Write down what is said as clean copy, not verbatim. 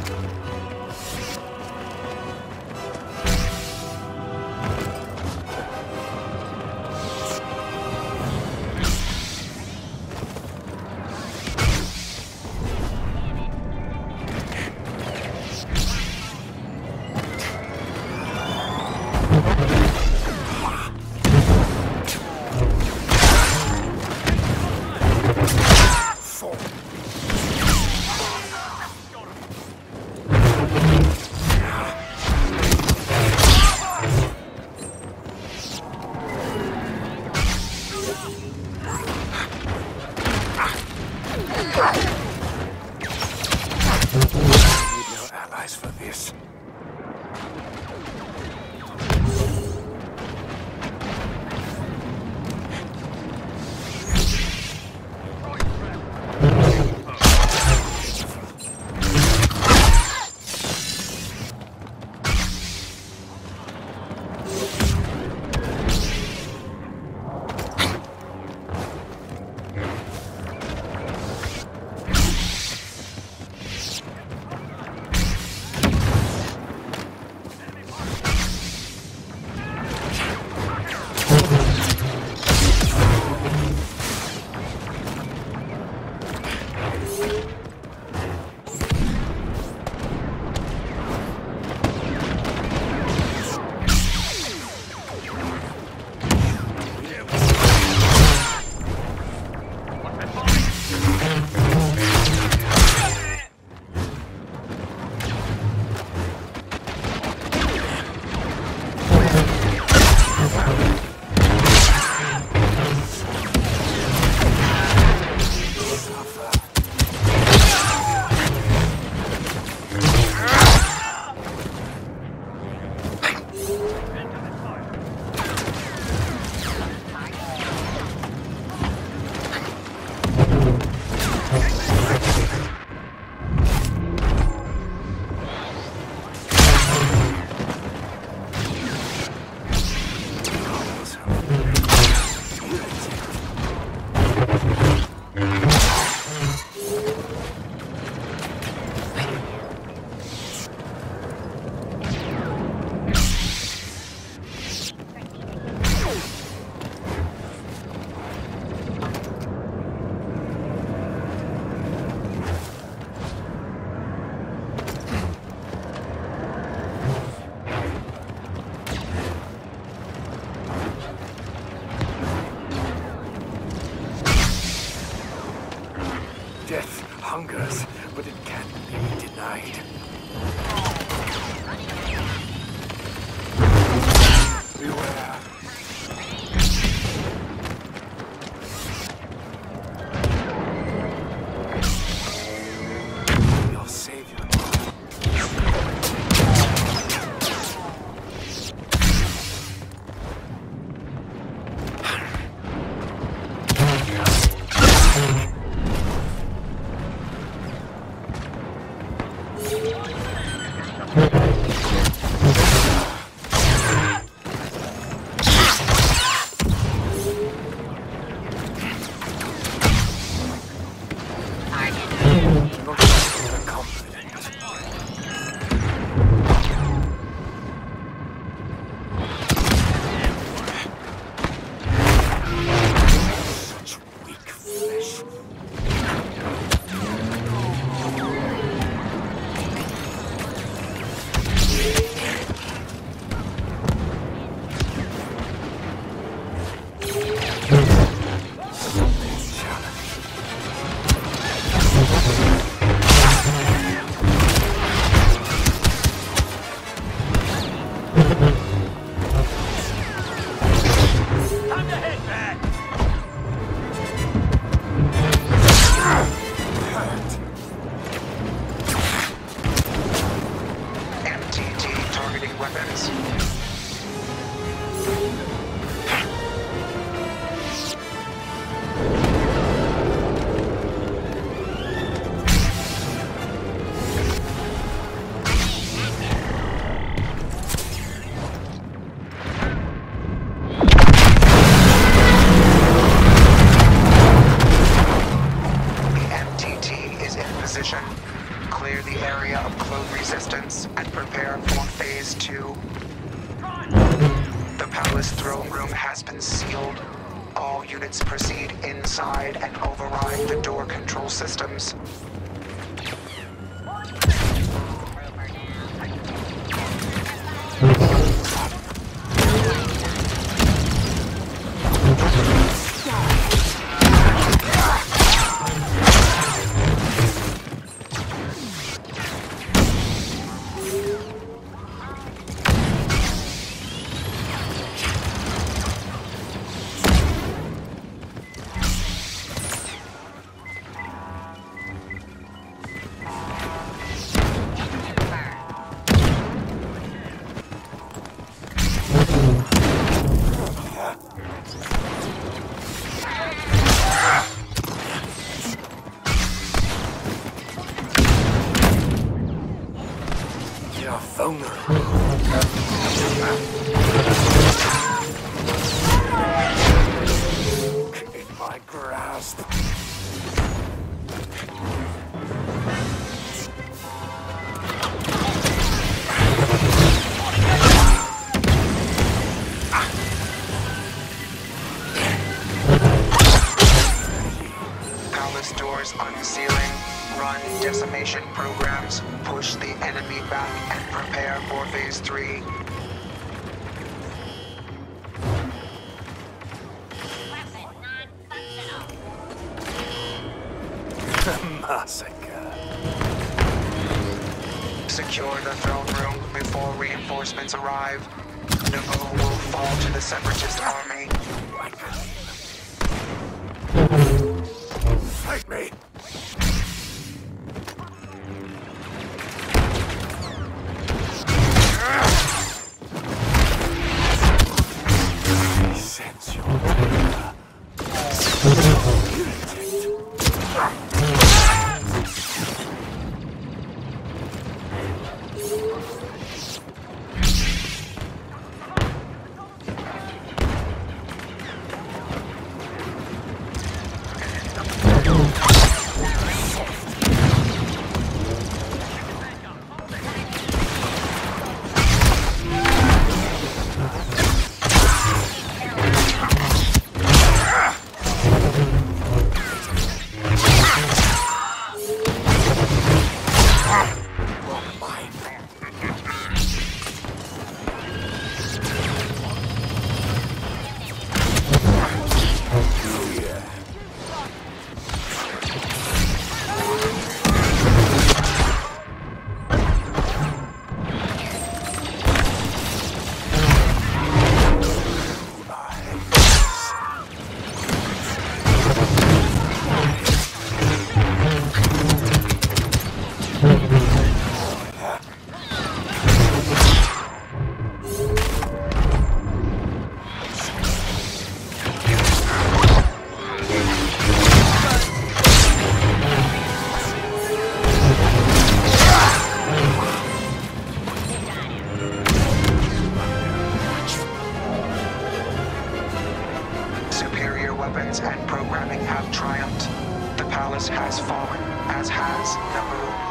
Death hungers, but it can't be denied. Beware. Your savior. Clear the area of clone resistance and prepare for Phase 2. The Palace throne room has been sealed. All units proceed inside and override the door control systems. You're vulnerable. In my grasp. Palace doors unsealing. Run decimation programs. Push the enemy back and prepare for Phase 3. Massacre. Secure the throne room before reinforcements arrive. Naboo will fall to the Separatist army. Fight me! I sense your anger. Weapons and programming have triumphed. The Palace has fallen, as has Naboo.